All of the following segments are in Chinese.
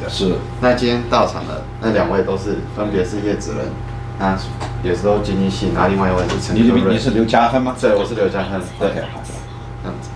的。 是。 那今天到场的那2位分别是叶子仁，那也是都经济系，然后另外一位是陈秋瑞。 你是刘家亨吗？ 对，我是刘家亨。对， OK， 好的， 这样子。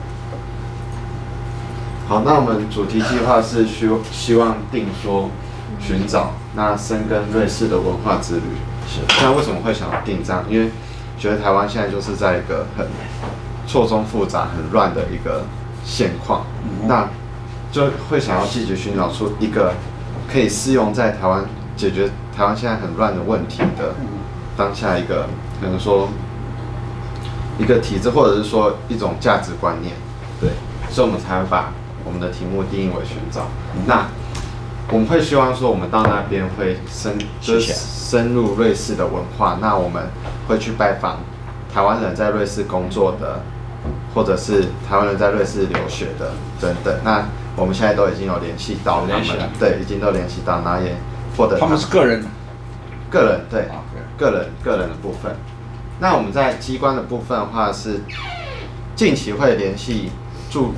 好，那我们主题计划是希望定说寻找那深耕瑞士的文化之旅。 是。 那为什么会想要定这样？因为觉得台湾现在就是在一个很错综复杂、很乱的一个现况，那就会想要积极寻找出一个可以适用在台湾解决台湾现在很乱的问题的当下一个可能说一个体制，或者是说一种价值观念，对，所以我们才会把我们的题目定义为寻找。那我们会希望说，我们到那边会深入瑞士的文化，那我们会去拜访台湾人在瑞士工作的，或者是台湾人在瑞士留学的等等。那我们现在都已经有联系到他们，对，已经都联系到，然后也获得他们是个人， 对，个人的部分。那我们在机关的部分的话是近期会联系驻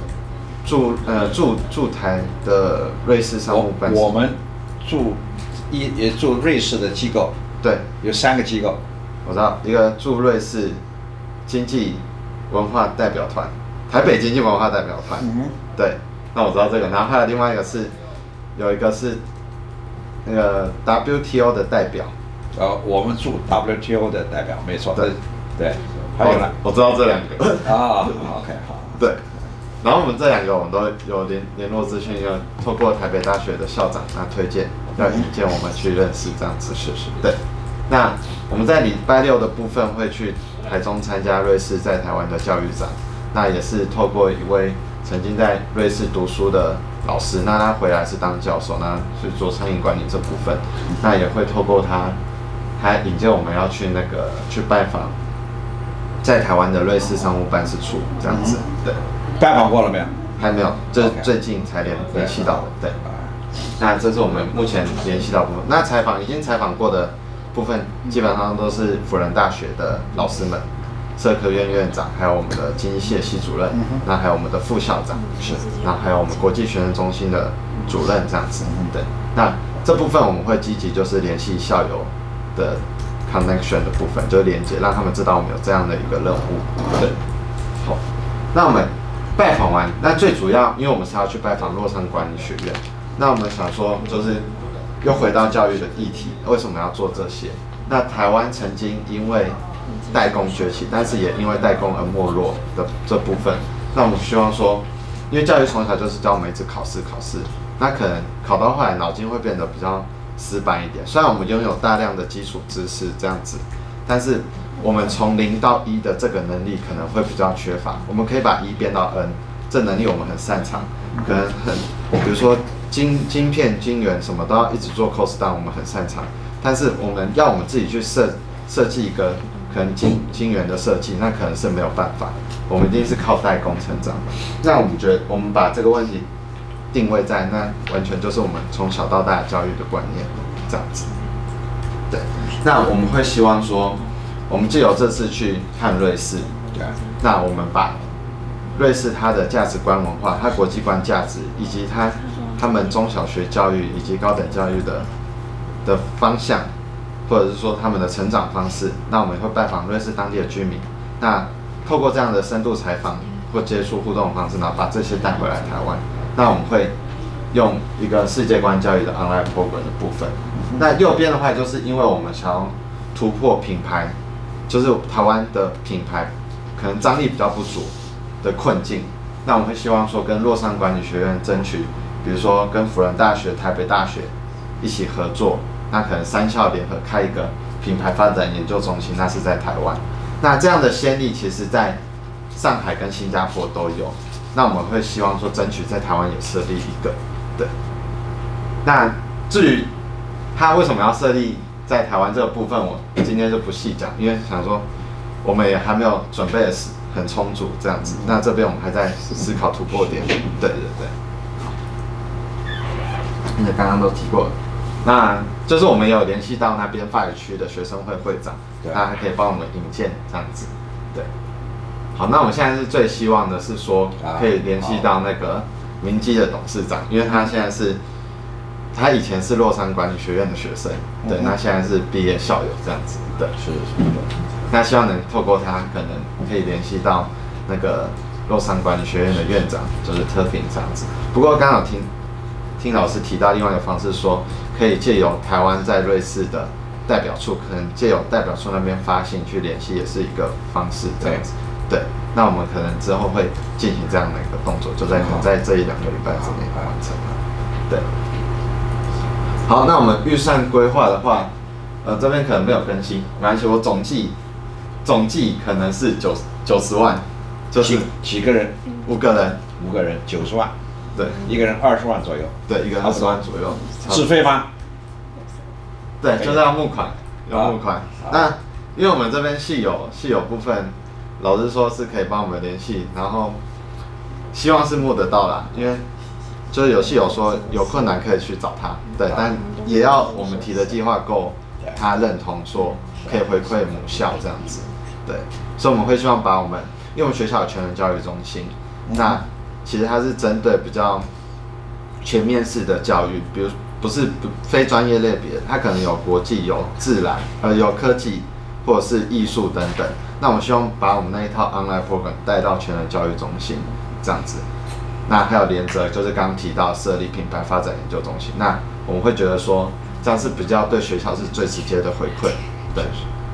台的瑞士商务办事。 我们也驻瑞士的机构， 对， 有3个机构。 我知道，一个驻瑞士经济文化代表团，台北经济文化代表团，对，那我知道这个。然后还有另外一个是，有一个是那个 WTO 的代表。 我们驻 WTO 的代表，没错。对，还有呢， 我知道这2个。 OK， 好。 对。然后我们这2个我们都有联络资讯，要透过台北大学的校长推荐，要引荐我们去认识这样子。是。对。那我们在礼拜6的部分会去台中参加瑞士在台湾的教育展，那也是透过一位曾经在瑞士读书的老师，那他回来是当教授，那是做餐饮管理这部分，那也会透过他引荐我们要去去拜访在台湾的瑞士商务办事处这样子。对。 拜访过了没有？ 还没有，这是最近才联系到的。对。那这是我们目前联系到的部分。那已经采访过的部分，基本上都是辅仁大学的老师们、社科院院长，还有我们的经济系的系主任，那还有我们的副校长，然后还有我们国际学生中心的主任这样子。对。那这部分我们会积极就是联系校友的 connection 的部分，就是连接，让他们知道我们有这样的一个任务。对。好，那我们拜访完，那最主要，因为我们是要去拜访洛桑管理学院，那我们想说，就是又回到教育的议题，为什么要做这些？那台湾曾经因为代工崛起，但是也因为代工而没落的这部分，那我们希望说，因为教育从小就是教我们一直考试，那可能考到后来脑筋会变得比较死板一点。虽然我们拥有大量的基础知识这样子，但是我们从0到1的这个能力可能会比较缺乏。我们可以把1变到 N， 这能力我们很擅长，可能比如说晶片、晶圆什么都要一直做 cost down， 我们很擅长。但是我们自己去设计一个可能晶圆的设计，那可能是没有办法。我们一定是靠代工成长。那我们觉得我们把这个问题定位在那，完全就是我们从小到大教育的观念这样子。对，那我们会希望说，我们藉由这次去看瑞士，那我们把瑞士它的价值观文化、它国际观价值，以及他们中小学教育以及高等教育的方向，或者是说他们的成长方式，那我们会拜访瑞士当地的居民，那透过这样的深度采访或接触互动的方式，然后把这些带回来台湾。那我们会用一个世界观教育的 online program 的部分。那右边的话，就是因为我们想要突破品牌，就是台湾的品牌可能张力比较不足的困境。那我们会希望说，跟洛桑管理学院争取，比如说跟辅仁大学、台北大学一起合作，那可能3校联合开一个品牌发展研究中心，那是在台湾。那这样的先例，其实在上海跟新加坡都有。那我们会希望说，争取在台湾也设立一个，对。那至于他为什么要设立在台湾这个部分，我今天就不细讲，因为想说我们也还没有准备的很充足这样子。那这边我们还在思考突破点，对。好，因为刚刚都提过了，那就是我们也有联系到那边法语区的学生会会长，他还可以帮我们引荐这样子，对。好，那我们现在是最希望的是说，可以联系到那个明基的董事长，因为他现在是他以前是洛杉管理学院的学生，对，那现在是毕业校友这样子，对， 是。 那希望能透过他，可能可以联系到那个洛杉管理学院的院长，就是特平这样子。不过刚好听老师提到另外一个方式说，可以借由台湾在瑞士的代表处，可能借由代表处那边发信去联系，也是一个方式这样子。对，那我们可能之后会进行这样的一个动作，就在这1-2个礼拜之内完成。对。好，那我们预算规划的话，这边可能没有更新，没关系，我总计可能是90万，就是几个人 ？5个人 ，5个人90万， 对， 一个人20万左右， 对，一个人20万左右， 自费吗？ 对，就是要募款，那因为我们这边系友部分，老师说是可以帮我们联系，然后希望是募得到啦，因为就是有系友说有困难可以去找他，对，但也要我们提的计划够他认同，说可以回馈母校这样子，对，所以我们会希望把我们，因为我们学校有全人教育中心，那其实它是针对比较全面式的教育，比如不是非专业类别，它可能有国际、有自然、有科技或者是艺术等等。那我们希望把我们那一套 online program 带到全人教育中心这样子。那还有连着就是刚刚提到设立品牌发展研究中心，那我们会觉得说这样是比较对学校是最直接的回馈，对。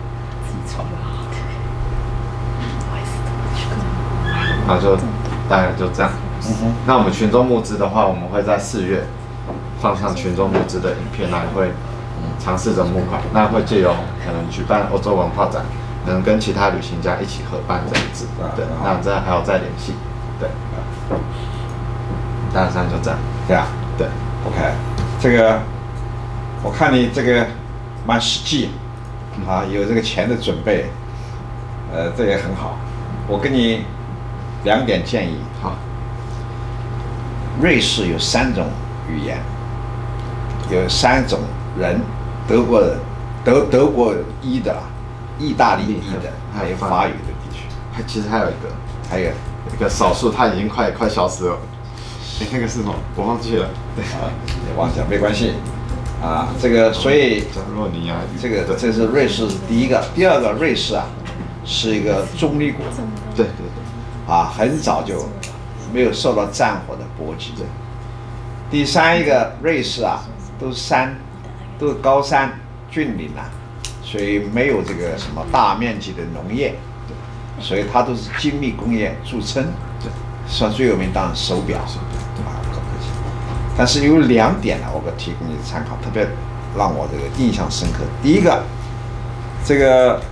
那就大概就这样。那我们群众募资的话，我们会在4月放上群众募资的影片，那也会尝试着募款，那会借由可能举办欧洲文化展，可能跟其他旅行家一起合办这样子，对，那这样还要再联系，对，大致上就这样， 对啊， 对 ，OK， 这个我看你这个蛮实际啊，有这个钱的准备，这也很好。我给你2点建议。 好， 瑞士有3种语言，有3种人，德国人，德国裔的，意大利裔的，还有法语的地区。 其实还有一个少数，他已经快消失了。那个是什么？我忘记了。对啊，也忘记了，没关系。啊，这个所以洛尼亚语， 这是瑞士第一个，第二个瑞士啊，是一个中立国。 对。 啊，很早就没有受到战火的波及。第3一个瑞士啊，都是高山峻岭啊，所以没有这个什么大面积的农业，所以它都是精密工业著称。算最有名当然手表，对吧？但是有2点呢，我提供你参考，特别让我这个印象深刻。第一个，这个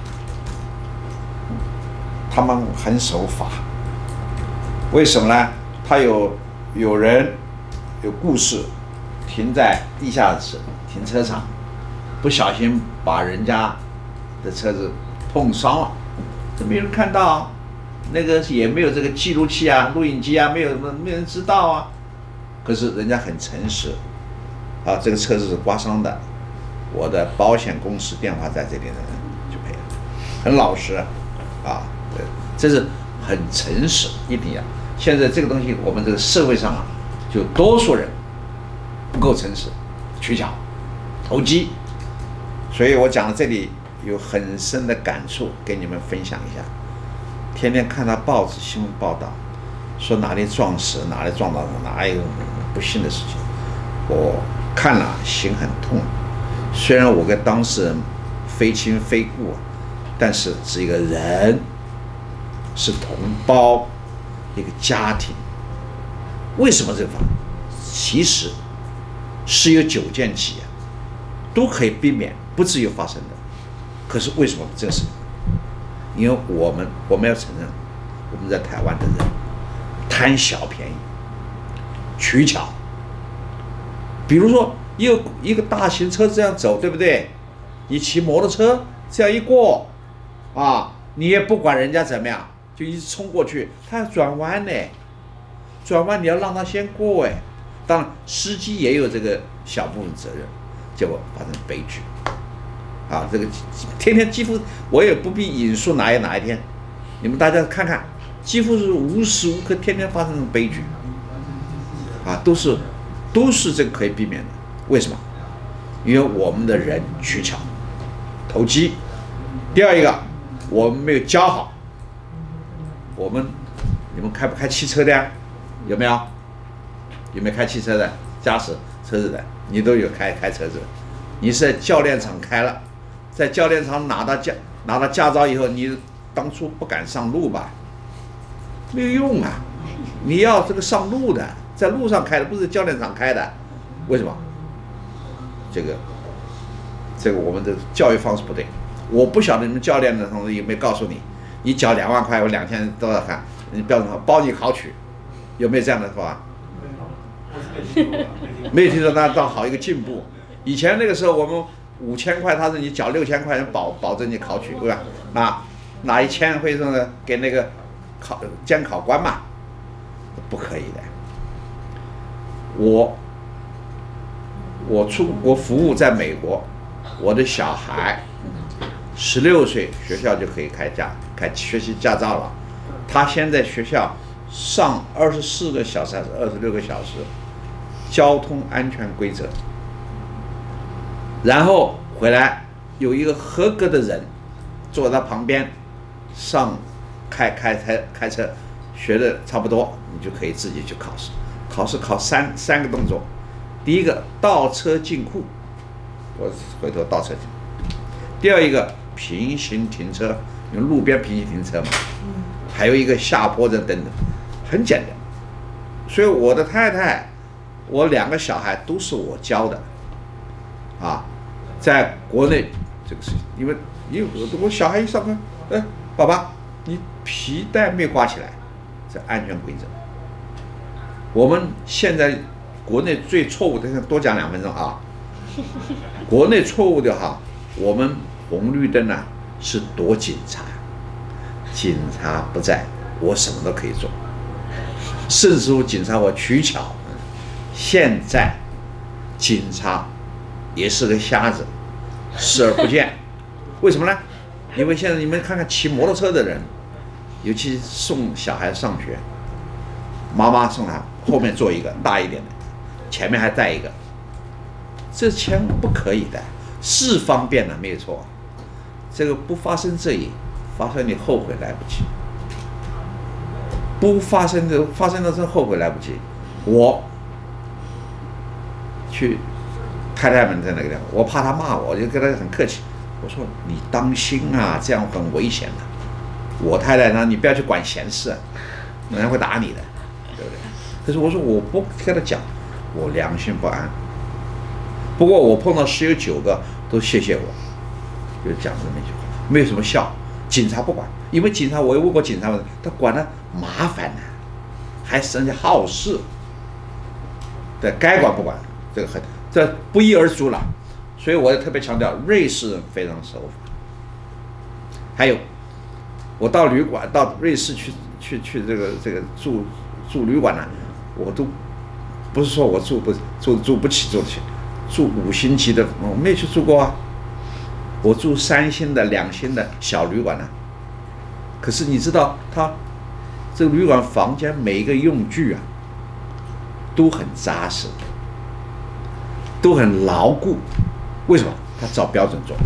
他们很守法，为什么呢？他有人有故事停在地下室停车场，不小心把人家的车子碰伤了，这没有人看到啊，那个也没有这个记录器啊、录影机啊，没有人知道啊。可是人家很诚实，啊，这个车子是刮伤的，我的保险公司电话在这里的人就赔了，很老实啊，对，这是很诚实，一定要。现在这个东西，我们这个社会上啊，就多数人不够诚实，取巧、投机，所以我讲到这里有很深的感触，跟你们分享一下。天天看到报纸新闻报道，说哪里撞死，哪里撞到哪有不幸的事情，我看了心很痛。虽然我跟当事人非亲非故，但是是一个人，是同胞，一个家庭。为什么这个法？其实十有9件起啊，都可以避免，不至于发生的。可是为什么这个事？因为我们要承认，我们在台湾的人贪小便宜、取巧。比如说，一个大型车这样走，对不对？你骑摩托车这样一过，啊，你也不管人家怎么样，就一直冲过去，他要转弯呢，转弯你要让他先过哎。当然，司机也有这个小部分责任，结果发生悲剧。啊，这个天天几乎我也不必引述哪一天，你们大家看看，几乎是无时无刻天天发生的悲剧，啊，都是这个可以避免的。 为什么？因为我们的人取巧、投机。第二一个，我们没有教好。你们开不开汽车的呀？有没有？有没有开汽车的？驾驶车子的？你都有开车子。你是在教练场开了，在教练场拿到驾照以后，你当初不敢上路吧？没有用啊！你要这个上路的，在路上开的，不是教练场开的。为什么？这个我们的教育方式不对。我不晓得你们教练的同志有没有告诉你，你缴2万块或2000多少看，你标准好包你考取，有没有这样的话？没有听说，那倒好一个进步。以前那个时候我们5000块，他说你缴6000块保证你考取，对吧？拿1000会说呢给那个监考官嘛，不可以的。我出国服务在美国，我的小孩16岁学校就可以学习驾照了。他先在学校上24个小时还是26个小时交通安全规则，然后回来有一个合格的人坐在旁边上开车学的差不多，你就可以自己去考试。考三个动作。第一个倒车进库，我回头倒车进。第二一个平行停车，因为路边平行停车嘛。还有一个下坡的等等，很简单。所以我的太太，我2个小孩都是我教的，在国内这个事情，因为我小孩一上课，爸爸，你皮带没挂起来，这安全规则。我们现在国内最错误的，多讲2分钟啊。国内错误的我们红绿灯是躲警察，警察不在，我什么都可以做，甚至乎警察我取巧。现在警察也是个瞎子，视而不见。为什么呢？因为现在你们看看骑摩托车的人，尤其送小孩上学，妈妈送他后面坐一个大一点的，前面还带一个，这千万不可以的。是方便了，没有错，这个不发生这一，发生你后悔来不及。不发生的这后悔来不及。我去太太们在那个地方，我怕他骂我，我就跟他很客气，我说你当心啊，这样很危险的。我太太呢，你不要去管闲事，人家会打你的，对不对？可是我说我不跟他讲，我良心不安。不过我碰到10有9个都谢谢我，就讲这么一句话，没有什么笑。警察不管，因为警察我也问过警察们，他管的麻烦呢，还是人家好事，对，该管不管，这不一而足了。所以我也特别强调，瑞士人非常守法。还有，我到旅馆，到瑞士去这个住旅馆呢，我都不是说我住不起，住5星级的，我没有去住过啊。我住3星的、2星的小旅馆呢。可是你知道，它这个旅馆房间每一个用具都很扎实，都很牢固。为什么？它照标准做。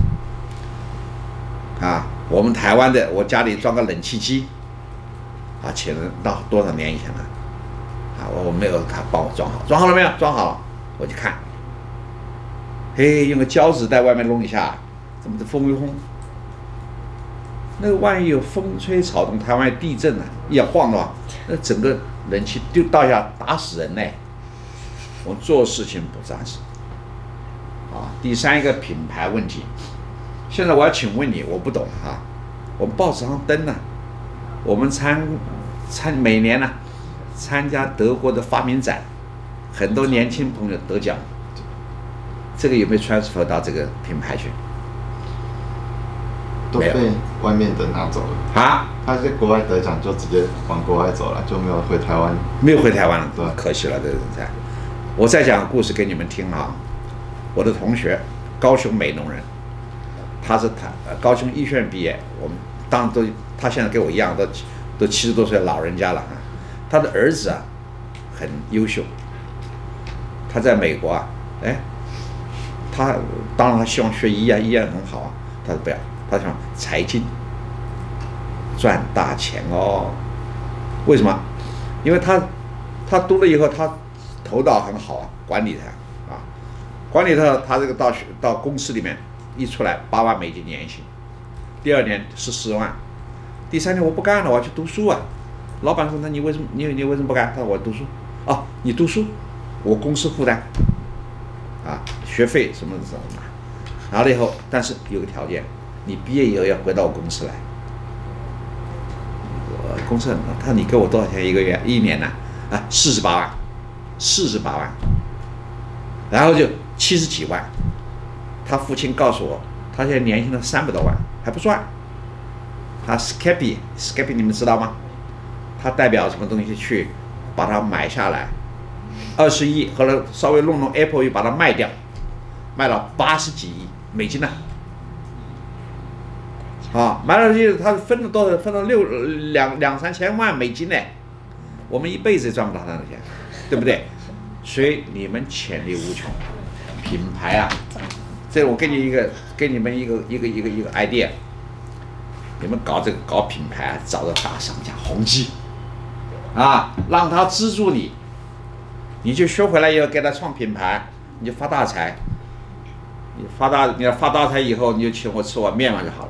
我们台湾的，我家里装个冷气机，请人到多少年以前了，我没有他帮我装好，装好了没有？装好了，我去看，用个胶纸在外面弄一下，怎么的风一轰，那个万一有风吹草动，台湾地震一晃的话，那整个冷气就倒下，打死人呢。我们做事情不扎实。第3一个品牌问题，现在我要请问你，我不懂我们报纸上登我们每年参加德国的发明展，很多年轻朋友得奖，这个有没有 transfer 到这个品牌去？ 都被外面的拿走了他在国外得奖就直接往国外走了，就没有回台湾。 没有回台湾了， 对， 可惜了，这人才。我再讲个故事给你们听我的同学，高雄美浓人，他是高雄医学院毕业，我们当然他现在跟我一样，都70多岁老人家了他的儿子很优秀，他在美国他当然他希望学医啊，医啊很好啊，他说不要，他想财经，赚大钱哦。为什么？因为他读了以后，他头脑很好啊，管理他啊，管理他这个到公司里面一出来8万美金年薪，第2年14万，第3年我不干了，我要去读书啊。老板说：“那你为什么你为什么不干？”他说：“我读书。”啊，你读书，我公司负担啊，学费什么拿。拿了以后，但是有个条件，你毕业以后要回到我公司来。我公司他说你给我多少钱一个月1年呢？啊，48万，48万，然后就70几万。他父亲告诉我，他现在年薪了300多万，还不算。他 Scapi 你们知道吗？他代表什么东西去把它买下来，20亿，后来稍微弄 Apple 又把它卖掉，卖了80几亿美金呢。啊，买了就他分了多少？分了2、3千万美金呢。我们一辈子也赚不到他的钱，对不对？所以你们潜力无穷，品牌啊，这我给你们一个 idea， 你们搞品牌啊，找个大商家宏基，啊，让他资助你，你就学回来以后给他创品牌，你就发大财。你要发大财以后，你就请我吃碗面嘛就好了。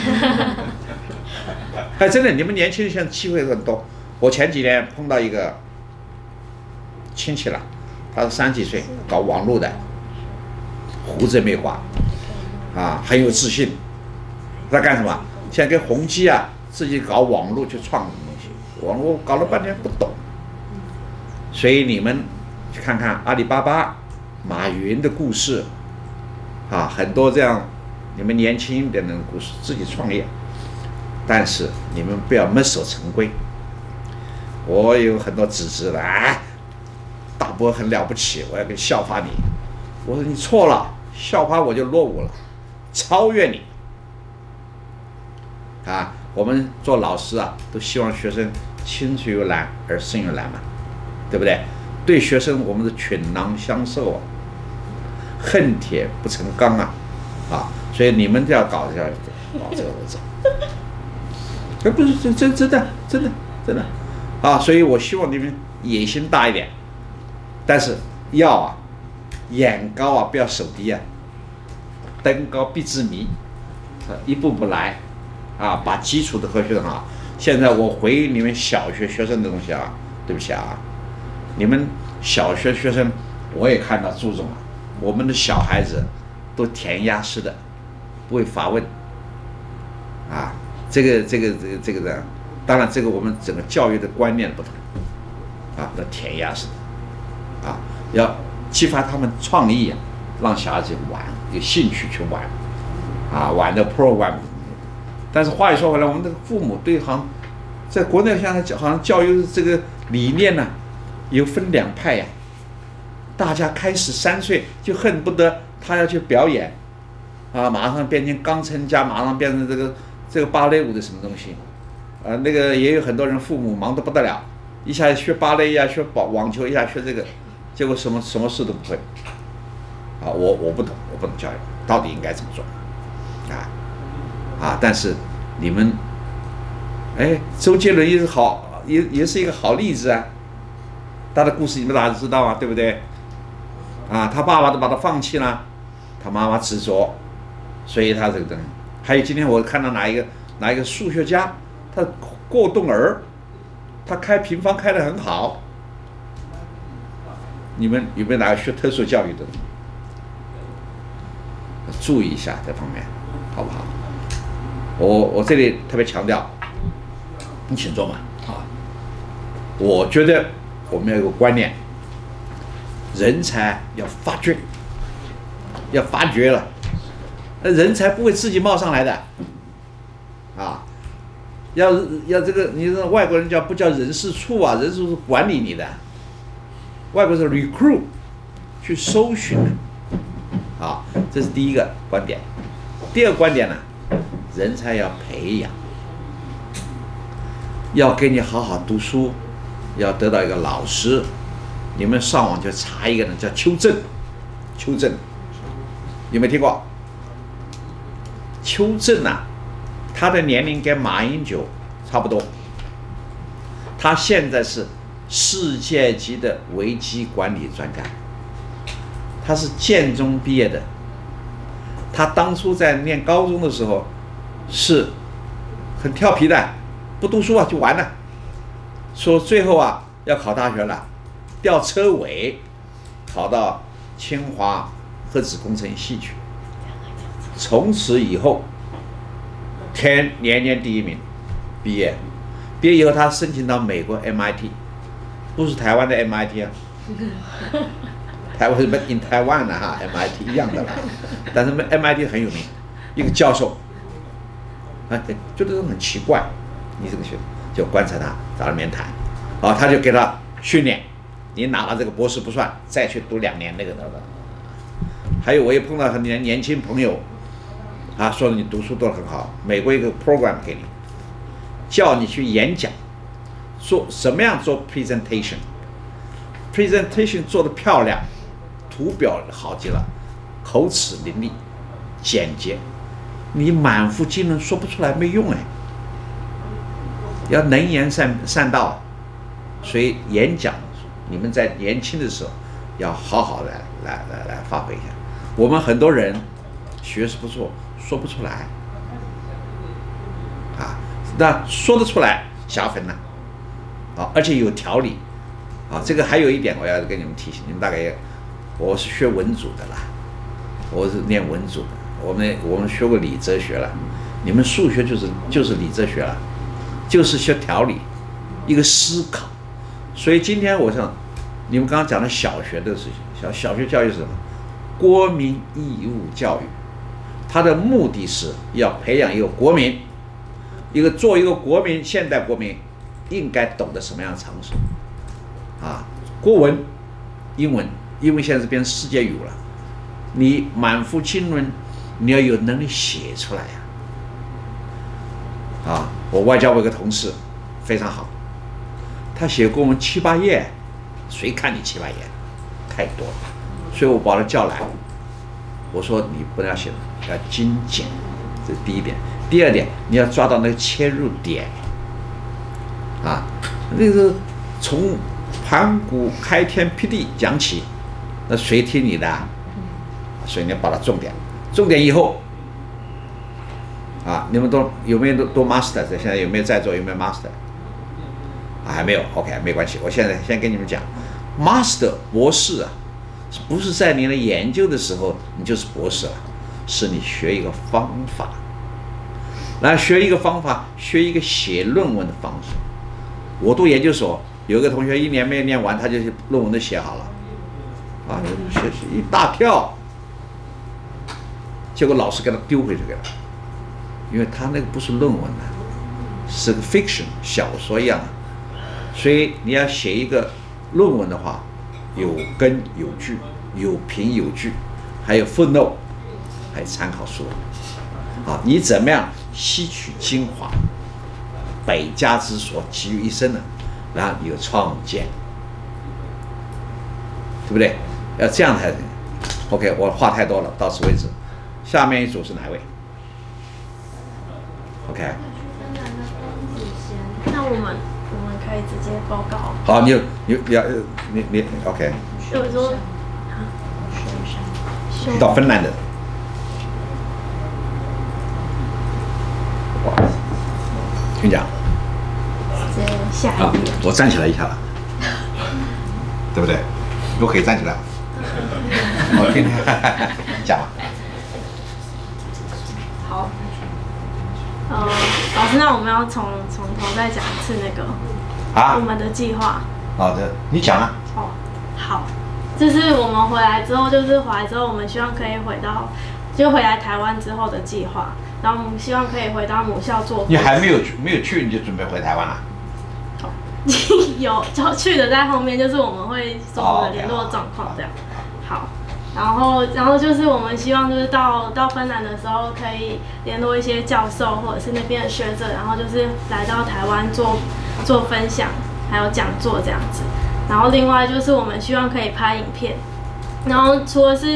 哎，真的，你们年轻人现在机会很多。我前几年碰到一个亲戚了，他是30几岁，搞网络的，胡子也没刮，啊，很有自信。他干什么？现在跟宏基啊自己搞网络去创东西，网络搞了半天不懂。所以你们去看看阿里巴巴、马云的故事，啊，很多这样你们年轻一点的故事，自己创业，但是你们不要墨守成规。我有很多指责的，哎，大伯很了不起，我要跟效法你。我说你错了，效法我就落伍了，超越你。啊，我们做老师啊，都希望学生青出于蓝而胜于蓝嘛，对不对？对学生我们是群狼相授啊，恨铁不成钢啊，啊，所以你们都要搞这个我走。不是真的。啊，所以我希望你们野心大一点，但是要啊，眼高啊，不要手低啊，登高必自迷，一步步来，啊，把基础的和学生好。现在我回你们小学学生的东西啊，对不起啊，你们小学学生我也看到注重了，我们的小孩子都填鸭式的，不会发问，啊，这个的。当然，这个我们整个教育的观念不同，啊，要填鸭式的，啊，要激发他们创意啊，让小孩子玩，有兴趣去玩，啊，玩的 program。但是话又说回来，我们的父母对在国内现在好像教育这个理念呢，有分2派呀。大家开始3岁就恨不得他要去表演，啊，马上变成钢琴家，马上变成这个芭蕾舞的什么东西。那个也有很多人父母忙得不得了，一下学芭蕾呀，学网球，一下学这个，结果什么事都不会。啊，我不懂教育，到底应该怎么做？但是你们，哎，周杰伦也是也是一个好例子啊。他的故事你们大家知道啊，对不对？啊，他爸爸都把他放弃了，他妈妈执着，所以他这个东西。还有今天我看到哪一个数学家。他过动儿，他开平方开得很好。你们有没有哪个学特殊教育的？注意一下这方面，好不好？我这里特别强调，你请坐嘛啊！我觉得我们要有个观念，人才要发掘了，人才不会自己冒上来的，啊。要这个，你说外国人不叫人事处啊，人事处是管理你的，外国是 recruit 去搜寻的，啊，这是第一个观点。第二个观点呢，人才要培养，要给你好好读书，要得到一个老师。你们上网就查一个人叫邱正， 有没有听过？邱正啊，他的年龄跟马英九差不多，他现在是世界级的危机管理专家，他是建中毕业的，他当初在念高中的时候是很调皮的，不读书啊就玩了，说最后啊要考大学了，吊车尾考到清华核子工程系去，从此以后年年第一名，毕业以后他申请到美国 MIT， 不是台湾的 MIT 啊，台湾是 in 台湾的哈 MIT 一样的啦，但是 MIT 很有名，一个教授，哎，觉得很奇怪，你这个学生就观察他，找他面谈，啊，他就给他训练，你拿了这个博士不算，再去读2年那个的。还有我也碰到很多年轻朋友，啊，说你读书都很好，美国一个 program 给你，叫你去演讲，做什么样做 presentation 做得漂亮，图表好极了，口齿伶俐，简洁，你满腹经纶说不出来没用哎，要能言善道，所以演讲你们在年轻的时候要好好的来发挥一下。我们很多人学识不错，说不出来，啊，那说得出来加分了，啊，而且有条理，啊，这个还有一点我要跟你们提醒，你们大概也，我是学文组的啦，我是念文组的，我们学过理哲学了，你们数学就是理哲学了，就是学条理，一个思考，所以今天我想，你们刚刚讲的小学的事情，小学教育是什么？国民义务教育，它的目的是要培养一个国民，做一个国民，现代国民应该懂得什么样的常识啊？国文、英文现在是变成世界语了，你满腹经纶，你要有能力写出来呀！啊，我外交部一个同事非常好，他写公文7、8页，谁看你7、8页？太多了。所以我把他叫来，我说你不要写了，要精简，这是第一点。第二点，你要抓到那个切入点，啊，那个从盘古开天辟地讲起，那谁听你的啊？所以你要把它重点以后，啊，你们有没有都 master？ 现在有没有在座？有没有 master？ 啊，还没有 ，OK， 没关系。我现在先跟你们讲 ，master 博士啊。不是在你的研究的时候你就是博士了，是你学一个方法，来学一个方法，学一个写论文的方式。我读研究所，有一个同学1年没念完，他就论文都写好了，啊，写一大跳，结果老师给他丢回去给他，因为他那个不是论文啊，是个 fiction 小说一样的，所以你要写一个论文的话。有根有据，有凭有据，还有 footnote， 还有参考书，啊，你怎么样吸取精华，百家之所集于一身呢？然后有创建，对不对？要这样才行。OK， 我话太多了，到此为止。下面一组是哪位 ？OK。 那我们可以直接报告。 好，你 OK。 就是说， 到芬兰的。哇，请讲。 直接下一页。 我站起来一下了，对不对？都可以站起来。我听讲吧。 好。老师，那我们要从头再讲一次那个我们的计划。 好的，你讲啊。 哦，好，就是我们回来之后，我们希望可以回来台湾之后的计划，然后我们希望可以回到母校做。 你还没有去，你就准备回台湾了？ 有去的在后面，就是我们会说我们的联络状况这样。好。然后就是我们希望就是到芬兰的时候可以联络一些教授或者是那边的学者，然后就是来到台湾做分享，还有讲座这样子。然后另外就是我们希望可以拍影片，然后除了是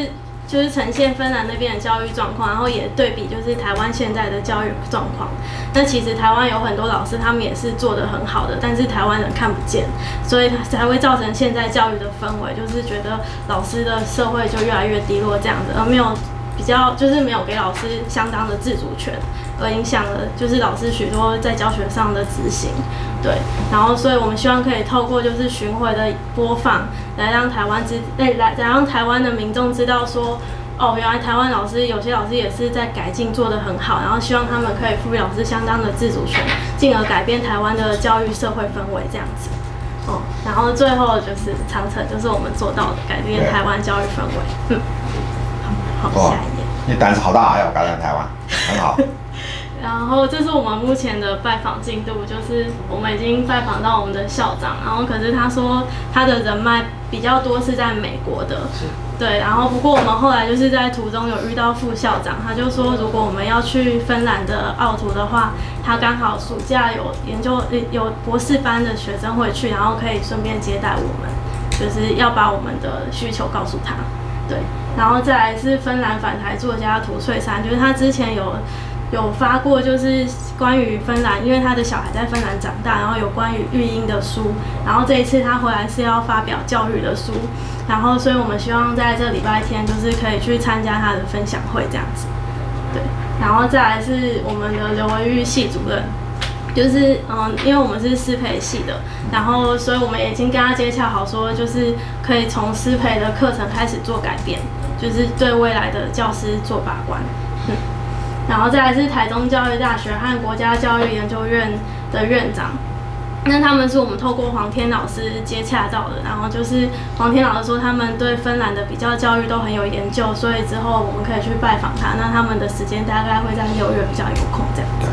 就是呈现芬兰那边的教育状况，然后也对比就是台湾现在的教育状况。那其实台湾有很多老师，他们也是做得很好的，但是台湾人看不见，所以才会造成现在教育的氛围，就是觉得老师的社会就越来越低落这样子，而没有比较就是没有给老师相当的自主权，而影响了就是老师许多在教学上的执行。对，然后所以我们希望可以透过就是巡回的播放，来让台湾的民众知道说，哦，原来台湾有些老师也是在改进做得很好，然后希望他们可以赋予老师相当的自主权，进而改变台湾的教育社会氛围这样子。哦，然后最后就是长城，就是我们做到的改变台湾教育氛围。好，下一页。 你胆子好大，要改变台湾，很好。 然后这是我们目前的拜访进度，就是我们已经拜访到我们的校长，然后可是他说他的人脉比较多是在美国的，对，然后不过我们后来就是在途中有遇到副校长，他就说如果我们要去芬兰的奥图的话，他刚好暑假有博士班的学生会去，然后可以顺便接待我们，就是要把我们的需求告诉他，对，然后再来是芬兰返台作家涂翠珊，就是他之前有发过就是关于芬兰，因为他的小孩在芬兰长大，然后有关于育婴的书，然后这一次他回来是要发表教育的书，然后所以我们希望在这礼拜天就是可以去参加他的分享会这样子，对，然后再来是我们的刘维玉系主任，就是因为我们是师培系的，然后所以我们已经跟他接洽好说，就是可以从师培的课程开始做改变，就是对未来的教师做把关，然后再来是台中教育大学和国家教育研究院的院长，那他们是我们透过黄天老师接洽到的，然后就是黄天老师说他们对芬兰的比较教育都很有研究，所以之后我们可以去拜访他，那他们的时间大概会在6月比较有空这样子。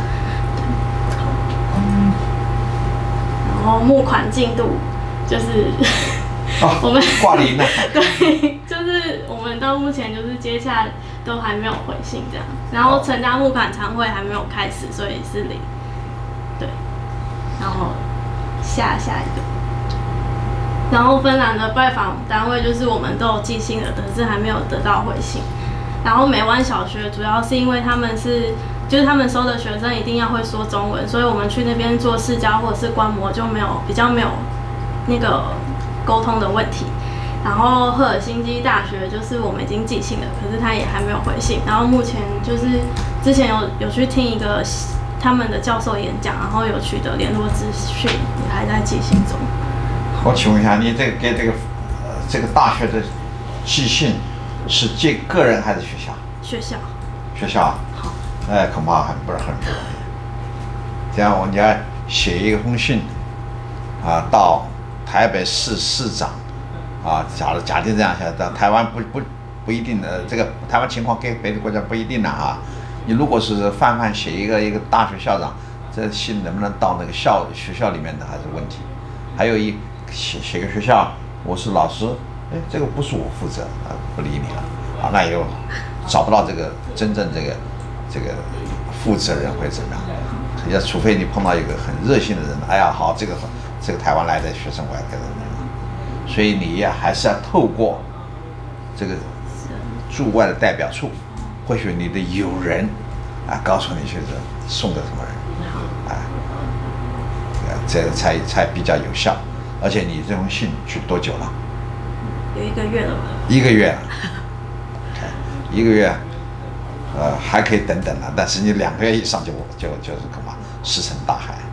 然后募款进度就是我们挂零了， 对，就是我们到目前就是接洽都还没有回信这样，然后成大募款常会还没有开始，所以是0。对，然后下一个，然后芬兰的拜访单位就是我们都有寄信了，可是还没有得到回信。然后美湾小学主要是因为他们就是他们收的学生一定要会说中文，所以我们去那边做试教或者是观摩就比较没有那个沟通的问题。然后赫尔辛基大学就是我们已经寄信了，可是他也还没有回信。然后目前就是之前有去听一个他们的教授演讲，然后有取得联络资讯，也还在寄信中。 我请问一下，你给这个大学的寄信是寄个人还是学校？ 学校。 学校。 好。 恐怕不容易。这样你要写一封信到台北市市长假定这样写，到台湾不一定的，这个台湾情况跟别的国家不一定的啊。你如果是泛写一个大学校长，这信能不能到那个学校里面的还是问题。还有写个学校，我是老师，这个不是我负责，不理你了那又找不到这个真正这个负责人会怎么样？除非你碰到一个很热心的人，哎呀好，这个台湾来的学生我要给他们。所以你还是要透过这个驻外的代表处，或许你的友人告诉你去送给什么人这才比较有效。而且你这封信去多久了？ 有1个月了吧 ？1个月了，1个月，还可以等等了，但是你2个月以上就是干嘛？石沉大海。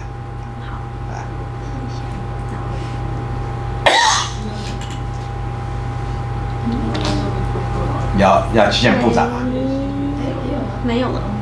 要去见部长吗？ 没有了。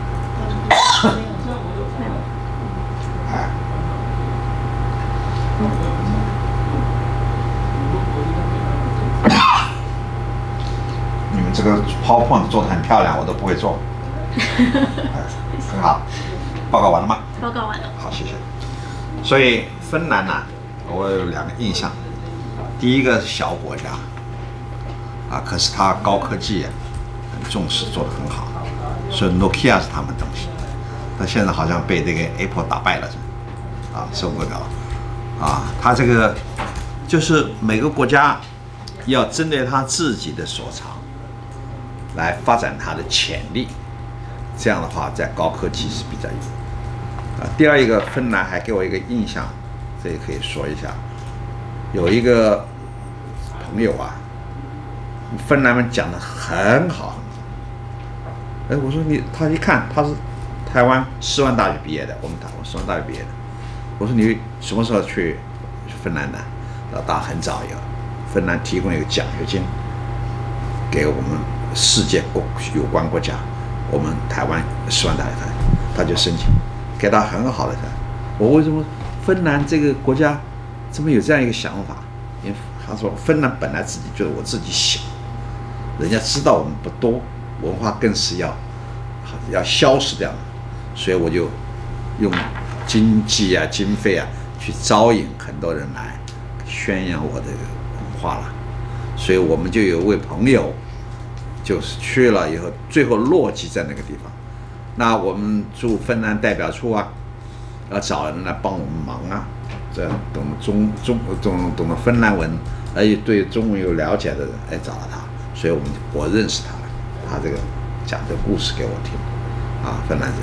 你们这个 PowerPoint 做得很漂亮，我都不会做。很好，报告完了吗？ 报告完了。 好，谢谢。所以芬兰我有2个印象，第一个是小国家。可是它高科技很重视，做得很好，所以 Nokia 是他们东西，但现在好像被这个 Apple 打败了，受不了它这个就是每个国家要针对它自己的所长来发展它的潜力。这样的话，在高科技是比较有。第二一个，芬兰还给我一个印象，这也可以说一下。有一个朋友啊，芬兰人讲的很好。哎，我说他一看他是台湾师范大学毕业的，我们台湾师范大学毕业的。我说你什么时候去芬兰的？他很早有，芬兰提供一个奖学金给我们世界有关国家，我们台湾师范大学他就申请，给他很好的。我为什么芬兰这个国家怎么有这样一个想法？因为他说芬兰本来自己觉得我自己小，人家知道我们不多，文化更是要消失掉的，所以我就用经济啊、经费啊去招引很多人来宣扬我的文化了。所以我们就有位朋友，就是去了以后，最后落籍在那个地方。那我们驻芬兰代表处啊，要找人来帮我们忙啊。这懂得芬兰文，而且对中文有了解的人，来找到他。所以我认识他了，他这个讲这个故事给我听，啊，芬兰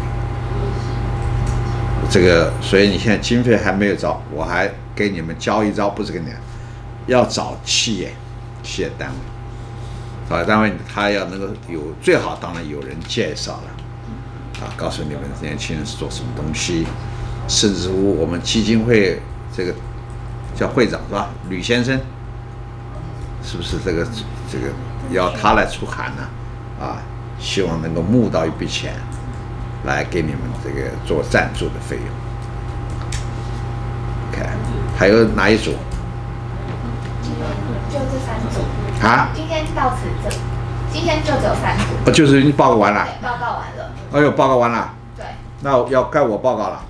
这个，所以你现在经费还没有找，我还给你们教一招，不是跟你要找企业单位，找单位他要能够有最好，当然有人介绍了，啊，告诉你们年轻人是做什么东西，甚至乎我们基金会这个叫会长是吧，吕先生，是不是这个要他来出函呢？啊，希望能够募到一笔钱，来给你们这个做赞助的费用。OK， 还有哪一组？ 就这3组啊？ 今天到此今天就只有3组。 就是已经报告完了。 对，报告完了。 哎呦，报告完了。 对。 那要该我报告了。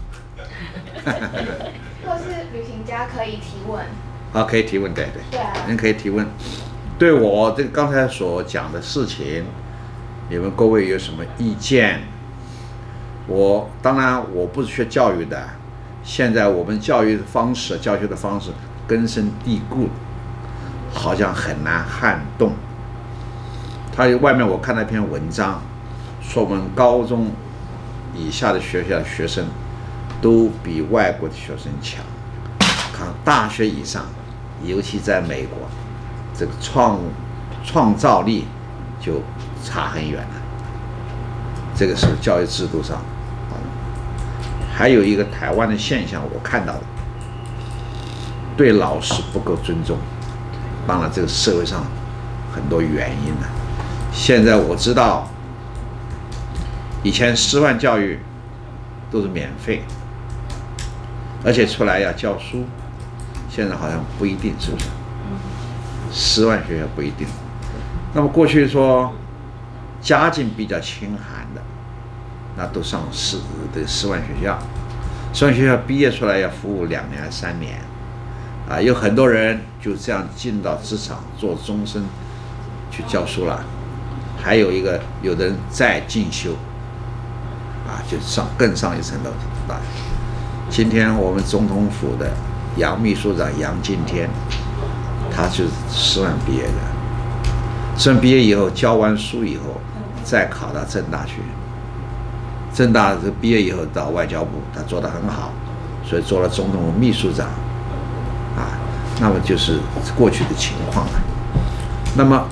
或是旅行家可以提问。 啊，可以提问，对。 对啊。 您可以提问。对我这个刚才所讲的事情，你们各位有什么意见？当然我不是学教育的，现在我们教学的方式根深蒂固，好像很难撼动。外面我看到一篇文章，说我们高中以下的学校学生都比外国的学生强，看大学以上，尤其在美国，这个创造力就差很远了。这个是教育制度上。还有一个台湾的现象，我看到的，对老师不够尊重。当然，这个社会上很多原因呢。现在我知道，以前师范教育都是免费，而且出来要教书，现在好像不一定，是不是？师范学校不一定。那么过去说家境比较清寒的，那都上师范学校，师范学校毕业出来要服务2年还是3年，啊，有很多人就这样进到职场做终身去教书了。还有的人再进修，啊，就更上一层楼大学。今天我们总统府的杨秘书长杨敬天，他就是师范毕业的，师范毕业以后教完书以后，再考到政大去。政大毕业以后到外交部，他做得很好，所以做了总统秘书长，啊，那么就是过去的情况了。那么，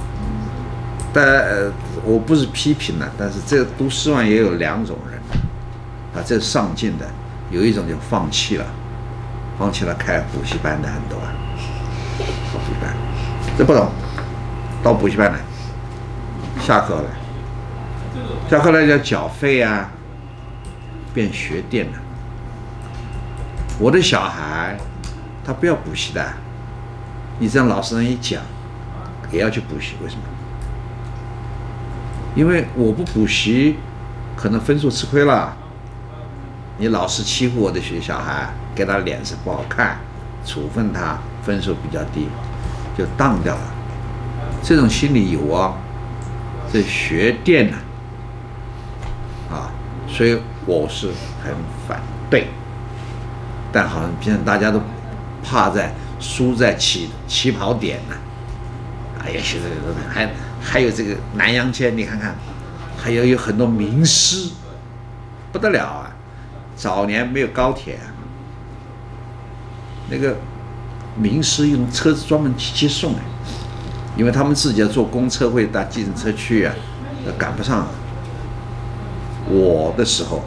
我不是批评了，但是这个读师范也有2种人，啊，这上进的，有一种就放弃了开补习班的很多，补习班，这不懂，到补习班来，下课了要缴费啊。变学电了。我的小孩他不要补习的，你这样老师人一讲，也要去补习，为什么？因为我不补习，可能分数吃亏了。你老师欺负我的小孩，给他脸色不好看，处分他，分数比较低，就当掉了。这种心理有啊，这学电呢，啊，所以我是很反对。但好像现在大家都怕输在起跑点呢。哎呀，现在还有这个南阳街，你看看，还有很多名师，不得了啊！早年没有高铁啊，那个名师用车子专门去接送因为他们自己要坐公车或者搭计程车去啊，赶不上。我的时候，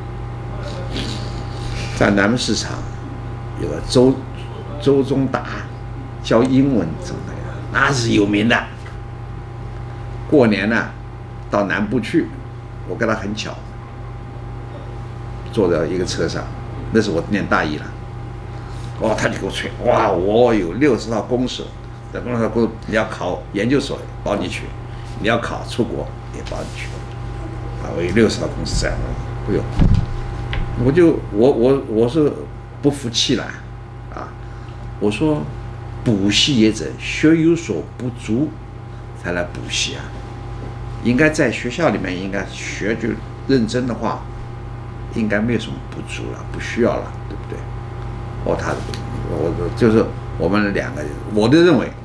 在南门市场有个周中达教英文怎么样？那是有名的。过年呢，到南部去，我跟他很巧，坐在一个车上，那是我念大一了。哦，他就给我吹，哇，我有60套公司，在公司你要考研究所保你去，你要考出国也保你去，啊，我有60套公司这样的，哎呦，我是不服气了，啊，我说补习也者学有所不足，才来补习啊，应该在学校里面应该学就认真的话，应该没有什么不足了，不需要了，对不对？哦，我就是我们两个人，我都认为，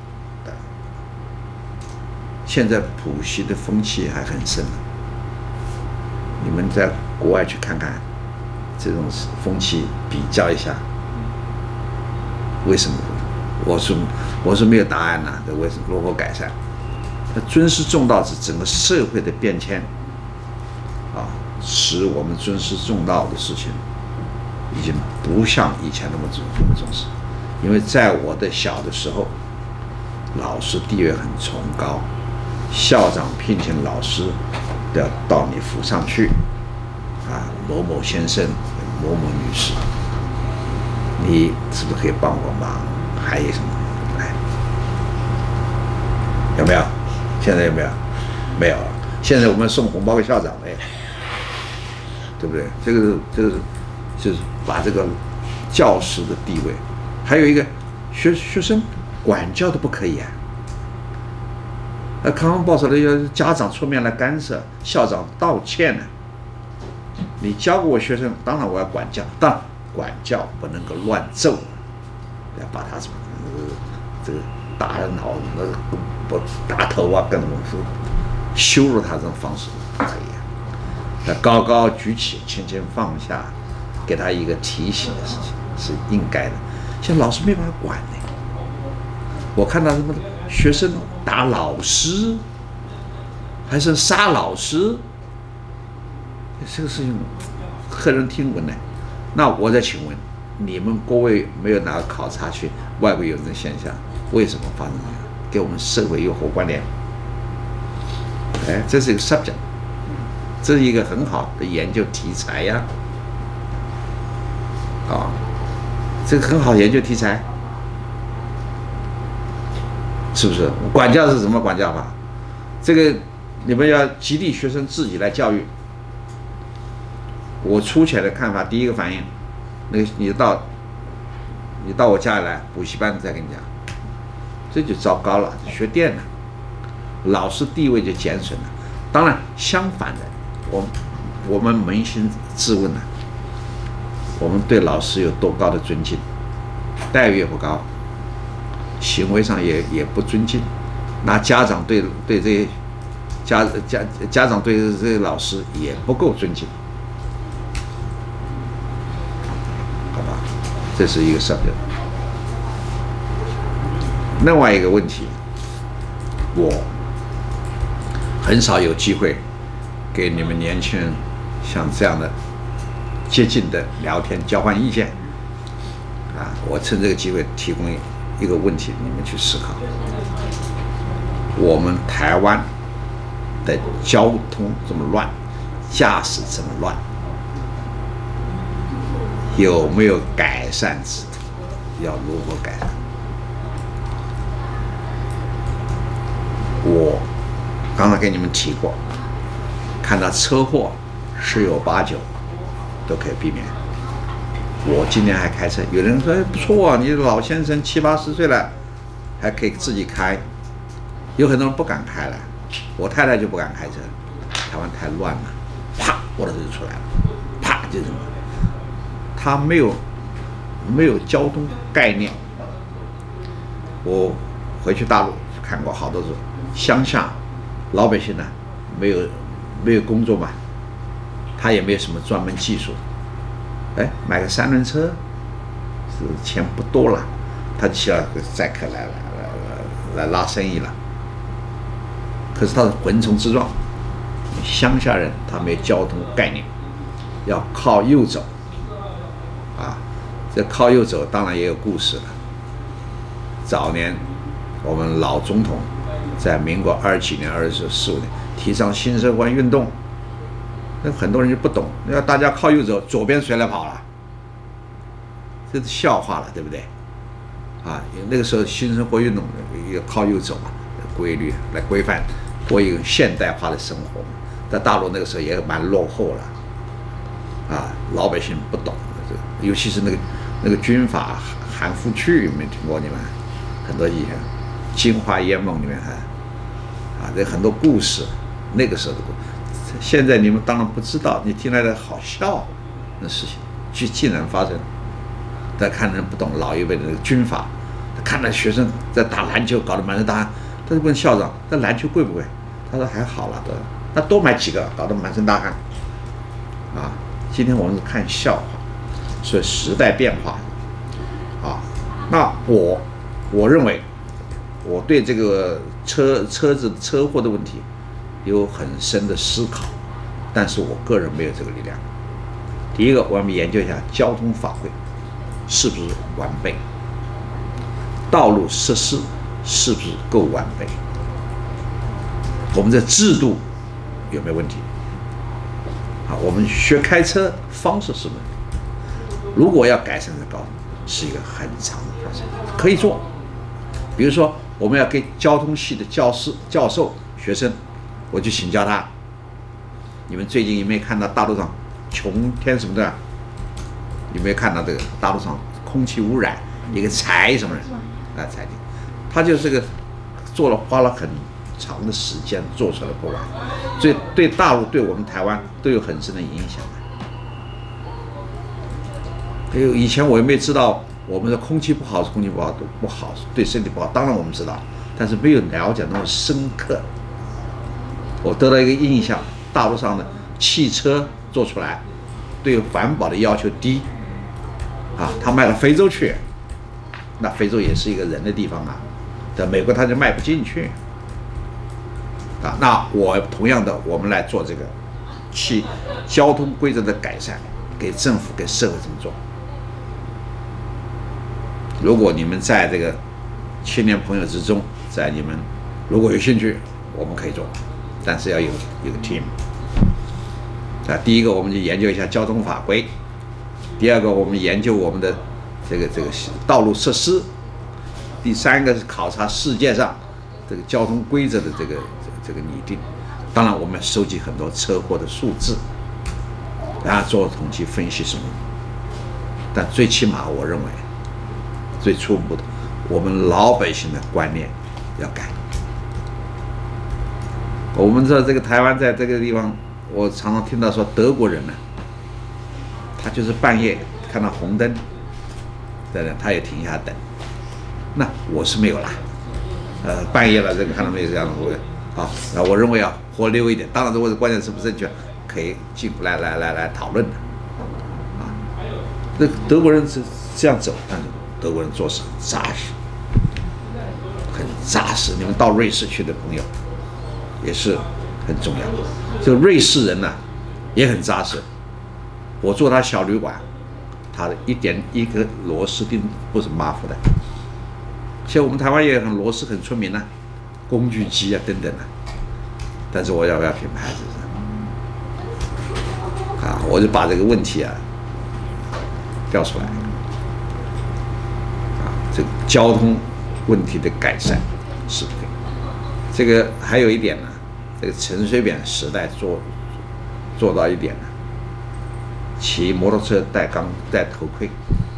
现在补习的风气还很盛。你们在国外去看看，这种风气比较一下，为什么？我是没有答案呐，为什么如何改善？那尊师重道是整个社会的变迁，啊，使我们尊师重道的事情。已经不像以前那么重视，因为在我的小的时候，老师地位很崇高，校长聘请老师都要到你府上去，啊，某某先生、某某女士，你是不是可以帮我忙？还有什么？来，有没有？现在有没有？没有了。现在我们送红包给校长，对不对？这个就是把这个教师的地位，还有一个学生管教都不可以啊。康复报酬的要家长出面来干涉，校长道歉呢。你教过我学生，当然我要管教，但管教不能够乱揍，要把他这个打脑不打头啊，跟羞辱他这种方式不可以啊。要高高举起，轻轻放下。给他一个提醒的事情是应该的，现在老师没办法管呢。我看到什么学生打老师，还是杀老师，这个事情骇人听闻呢。那我再请问，你们各位没有哪个考察去外国有这现象，为什么发生这样？跟我们社会有何关联？这是一个 subject， 这是一个很好的研究题材呀。这个很好研究题材，是不是？管教是什么管教法？这个你们要激励学生自己来教育。我粗浅的看法，第一个反应，那个你到我家里来补习班，再跟你讲，这就糟糕了，学电了，老师地位就减损了。当然，相反的，我们扪心自问呢。我们对老师有多高的尊敬，待遇也不高，行为上也不尊敬。那家长对这些家长对这些老师也不够尊敬，好吧？这是一个subject。另外一个问题，我很少有机会给你们年轻人像这样的。接近的聊天，交换意见，我趁这个机会提供一个问题，你们去思考：我们台湾的交通这么乱，驾驶这么乱，有没有改善之途？要如何改善？我刚才给你们提过，看到车祸10有89。都可以避免。我今年还开车，有人说不错啊，你老先生70、80岁了，还可以自己开。有很多人不敢开了，我太太就不敢开车，台湾太乱了，啪，我的车就出来了，啪就这么。他没有交通概念。我回去大陆看过好多种乡下老百姓呢没有工作嘛，他也没有什么专门技术，哎，买个3轮车，是钱不多了，他骑了个载客来拉生意了。可是他是横冲直撞，乡下人他没有交通概念，要靠右走，啊，这靠右走当然也有故事了。早年我们老总统在民国20几年、24、25年提倡新生活运动，那很多人就不懂，要大家靠右走，左边谁来跑了？这是笑话了，对不对？啊，那个时候新生活运动要靠右走嘛，规律来规范过一个现代化的生活。在大陆那个时候也蛮落后了，啊，老百姓不懂，尤其是那个军阀韩复榘，有没有听过？你们很多以前《京华烟梦》里面啊，这很多故事，那个时候的故事，现在你们当然不知道，你听来的好笑，那事情竟然发生。但看人不懂，老一辈的那个军阀，看到学生在打篮球，搞得满身大汗，他就问校长：“这篮球贵不贵？”他说：“还好了，那多买几个，搞得满身大汗。”啊，今天我们是看笑话，所以时代变化啊。那我认为，我对这个车子车祸的问题有很深的思考，但是我个人没有这个力量。第一个，我们研究一下交通法规是不是完备，道路设施是不是够完备，我们的制度有没有问题？好，我们学开车方式是问题。如果要改善这高度，是一个很长的过程，可以做。比如说，我们要给交通系的教授、学生，我就请教他。你们最近有没有看到大陆上穷天什么的？有没有看到这个大陆上空气污染？一个柴什么人啊，柴地，他就这个花了很长的时间做出来不完，所以对大陆、对我们台湾都有很深的影响。以前我也没知道我们的空气不好是空气不好都不好，对身体不好，当然我们知道，但是没有了解那么深刻。我得到一个印象，大陆上的汽车做出来对环保的要求低。啊，他卖到非洲去，那非洲也是一个人的地方啊，在美国他就卖不进去。啊，那同样的，我们来做这个交通规则的改善，给政府、给社会这么做。如果你们在这个青年朋友之中，在你们如果有兴趣，我们可以做，但是要有一个 team。啊，第一个我们就研究一下交通法规。第二个，我们研究我们的这个道路设施；第三个是考察世界上这个交通规则的这个拟定。当然，我们要收集很多车祸的数字，然后做统计分析什么。但最起码，我认为最初步的，我们老百姓的观念要改。我们知道这个台湾在这个地方，我常常听到说德国人呢。他就是半夜看到红灯，他也停下等。那我是没有啦，半夜了，这个看到没有这样的啊？那我认为要活溜一点。当然，这个观点是不正确，可以进步来讨论的。啊，那德国人是这样走，但是德国人做事很扎实，很扎实。你们到瑞士去的朋友也是很重要。这个瑞士人呢，也很扎实。我做他小旅馆，他的一个螺丝钉不是马虎的。像我们台湾也很螺丝很出名啊，工具机啊等等啊。但是我要不要品牌？啊，我就把这个问题啊调出来。啊，这个交通问题的改善是不可以。这个还有一点呢，这个陈水扁时代做到一点呢。骑摩托车戴头盔，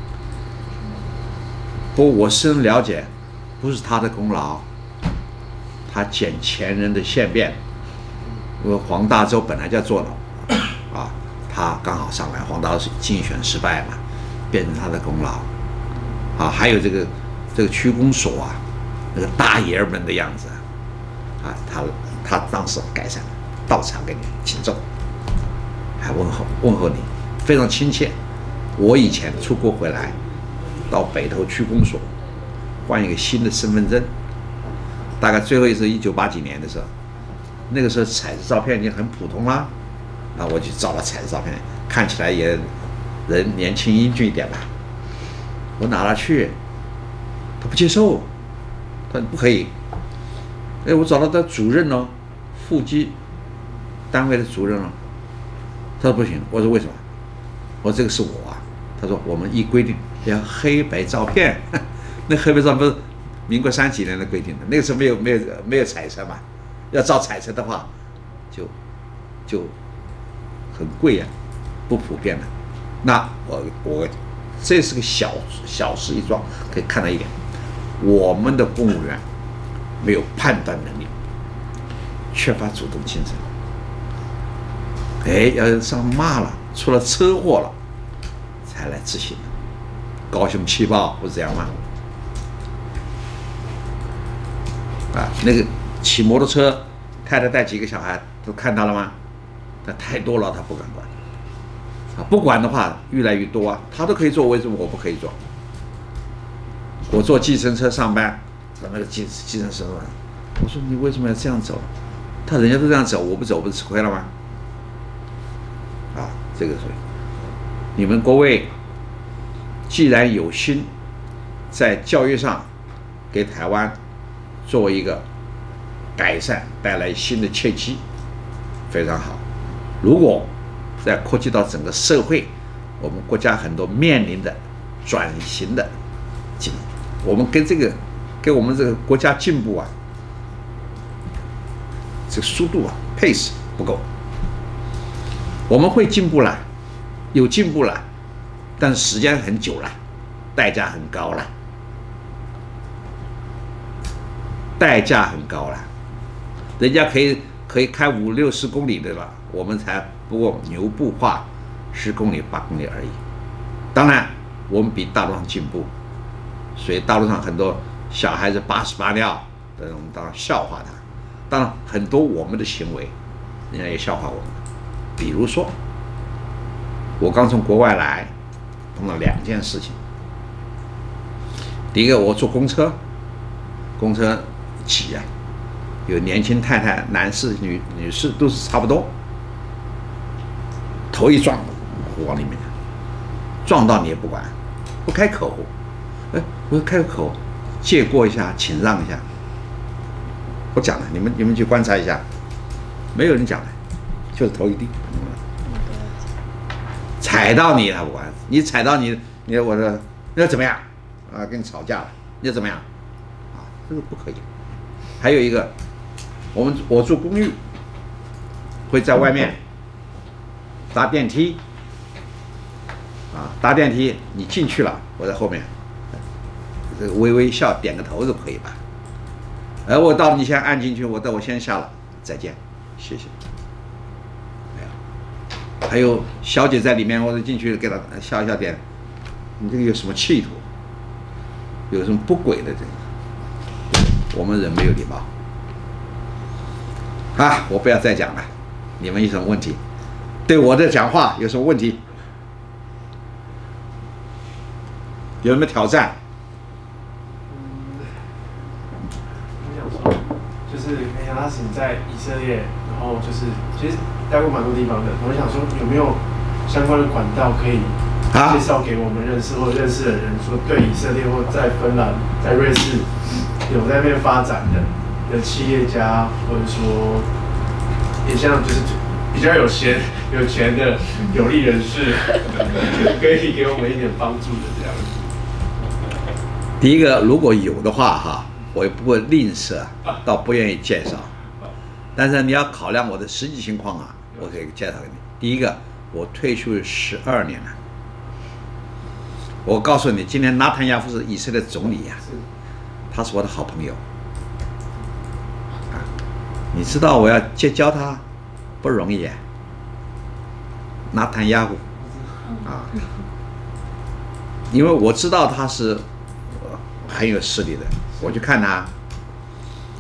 不过我深了解，不是他的功劳，他捡前人的线便。因为黄大洲本来就要坐牢，啊，他刚好上来，黄大洲竞选失败嘛，变成他的功劳。啊，还有这个区公所啊，那个大爷们的样子，啊， 他当时改善了，到场给你请奏，还问候你，非常亲切。我以前出国回来，到北投区公所换一个新的身份证，大概最后一次1980几年的时候，那个时候彩色照片已经很普通了，啊，我就照了彩色照片，看起来也人年轻英俊一点吧。我拿了去，他不接受，他说不可以。哎，我找到他主任哦，户籍单位的主任哦，他说不行。我说为什么？我说这个是我啊。他说我们依规定要黑白照片，那黑白照不是民国30几年的规定的，那个时候没有彩色嘛，要照彩色的话就很贵啊，不普遍的。那我这是个小事一桩，可以看到一点，我们的公务员没有判断能力，缺乏主动精神。哎，要上骂了，出了车祸了，才来执行的。高雄气爆不是这样吗？啊，那个骑摩托车，太太带几个小孩都看到了吗？那太多了，他不敢管。啊，不管的话越来越多啊，他都可以做，为什么我不可以做？我坐计程车上班，那个计程车，我说你为什么要这样走？他人家都这样走，我不走不是吃亏了吗？啊，这个所以你们各位既然有心在教育上给台湾做一个改善，带来新的契机，非常好。如果再扩及到整个社会，我们国家很多面临的转型的我们跟我们这个国家进步啊，这个速度啊 pace 不够。我们会进步了，有进步了，但是时间很久了，代价很高了，代价很高了。人家可以开5、60公里的了，我们才不过牛步化10公里、8公里而已。当然，我们比大陆上进步，所以大陆上很多小孩子88尿的，我们当然笑话他。当然，很多我们的行为，人家也笑话我们。比如说，我刚从国外来，碰到2件事情。第一个，我坐公车挤啊，有年轻太太、男士、女士都是差不多，头一撞往里面，撞到你也不管，不开口，哎，我开个口，借过一下，请让一下。我讲了，你们去观察一下，没有人讲的，就是头一低，踩到你他不管，你踩到你我说那怎么样啊？跟你吵架了，你怎么样啊？这个不可以。还有一个，我住公寓，会在外面搭电梯，啊，搭电梯你进去了，我在后面，这个微微笑点个头就可以吧？而我到你先按进去，我先下了，再见，谢谢。没有，还有小姐在里面，我进去给她笑一笑点，你这个有什么企图？有什么不轨的这个？我们人没有礼貌。啊，我不要再讲了，你们有什么问题？对我的讲话有什么问题？有什么挑战？ 就是没想到是你在以色列，然后就是其实待过蛮多地方的。我想说有没有相关的管道可以介绍给我们认识或认识的人，说对以色列或在芬兰、在瑞士有在那边发展的企业家，或者说也像就是比较有钱的有利人士，可以给我们一点帮助的这样子。 第一个，如果有的话哈，我也不会吝啬，倒不愿意介绍。但是你要考量我的实际情况啊，我可以介绍给你。第一个，我退休12年了。我告诉你，今天纳坦雅夫是以色列总理呀，他是我的好朋友。啊，你知道我要结交他不容易啊。纳坦雅夫啊，因为我知道他是很有势力的，我去看他，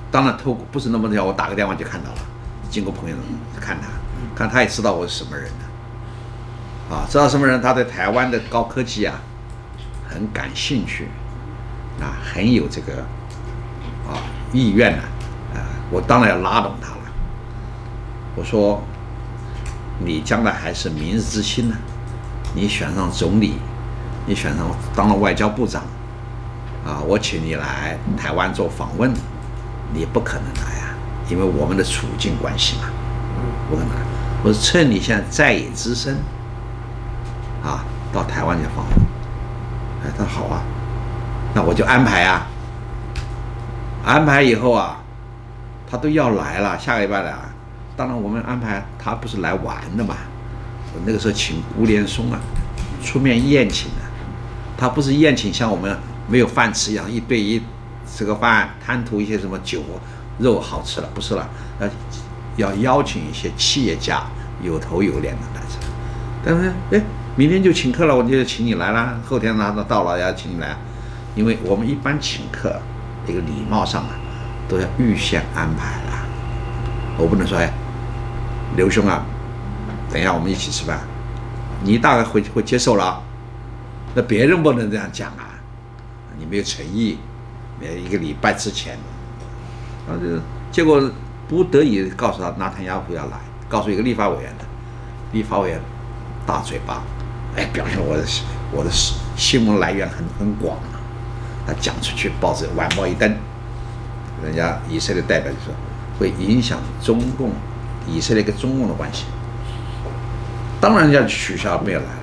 当然透过不是那么的，我打个电话就看到了，经过朋友看他也知道我是什么人呢，啊，知道什么人，他对台湾的高科技啊很感兴趣，啊，很有这个意愿呢，我当然要拉拢他了。我说，你将来还是明日之星呢，你选上总理，你选上当了外交部长，啊，我请你来台湾做访问，你不可能来啊，因为我们的处境关系嘛，不可能。我说趁你现在在野之身，啊，到台湾去访问。他说好啊，那我就安排啊。安排以后啊，他都要来了，下个礼拜来。当然我们安排他不是来玩的嘛，我那个时候请吴连松啊出面宴请的，他不是宴请像我们没有饭吃一样，一对一吃个饭，贪图一些什么酒肉好吃了，不是了，要邀请一些企业家有头有脸的来着。但是明天就请客了，我就请你来了，后天拿到了要请你来，因为我们一般请客一个礼貌上啊都要预先安排了，我不能说刘兄啊，等一下我们一起吃饭，你大概会接受了，那别人不能这样讲啊，你没有诚意，一个礼拜之前，结果不得已告诉他纳坦雅胡要来，告诉一个立法委员的，立法委员大嘴巴，表现我的新闻来源很广啊，他讲出去报纸晚报一登，人家以色列代表就说会影响中共以色列跟中共的关系，当然人家取消没有来了，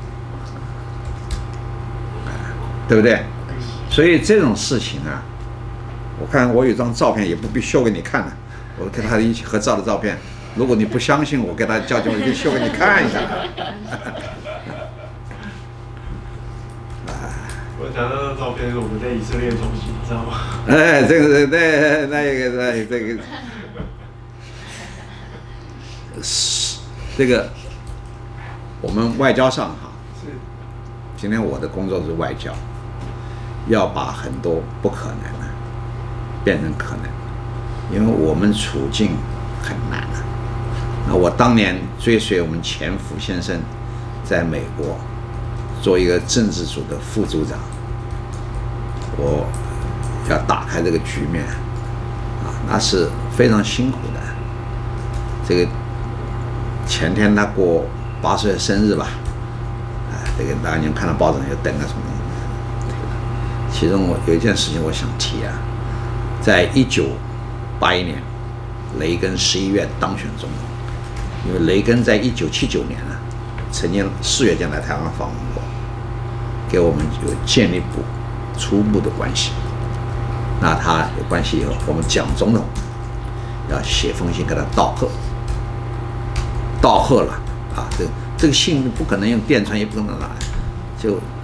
对不对？所以这种事情啊，我看我有张照片，也不必秀给你看了，我跟他一起合照的照片，如果你不相信我，给他叫进，我就秀给你看一下。 我拿到的照片是我们在以色列中心，你知道吗？ 这个我们外交上哈，今天我的工作是外交，要把很多不可能的变成可能，因为我们处境很难啊。那我当年追随我们前副先生在美国做一个政治组的副组长，我要打开这个局面啊，那是非常辛苦的。这个前天他过80岁生日吧，这个大家看到报纸上有登啊什么的。其中我有一件事情我想提啊，在1981年，雷根11月当选总统，因为雷根在1979年啊，曾经4月间来台湾访问过，给我们有建立初步的关系。那他有关系以后，我们蒋总统要写封信给他道贺了啊，这个信不可能用电传，也不可能拿，就